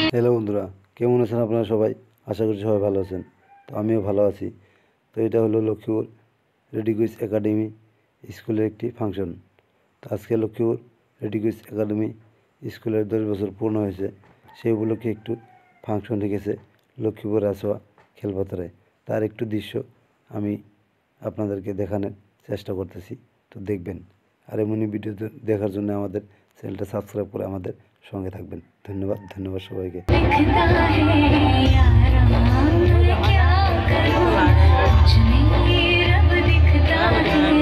Hello বন্ধুরা, কেমন আছেন আপনারা সবাই? আশা করি সবাই ভালো আছেন। তো আমিও ভালো আছি। তো এটা হলো লক্ষ্মীপুর রেডি কুইজ একাডেমি স্কুলের একটি ফাংশন। তো আজকে লক্ষ্মীপুর রেডি কুইজ একাডেমি স্কুলের 10 বছর পূর্ণ হয়েছে, সেই উপলক্ষে একটু ফাংশন রেখেছে লক্ষ্মীপুর রাজোয়া খেলপথারে। তার একটু দৃশ্য আমি আপনাদেরকে দেখানোর চেষ্টা করতেছি, তো দেখবেন। আর এমনই ভিডিও দেখার জন্য আমাদের চ্যানেলটা সাবস্ক্রাইব করে আমাদের সঙ্গে থাকবেন। ধন্যবাদ সবাইকে। दिखता है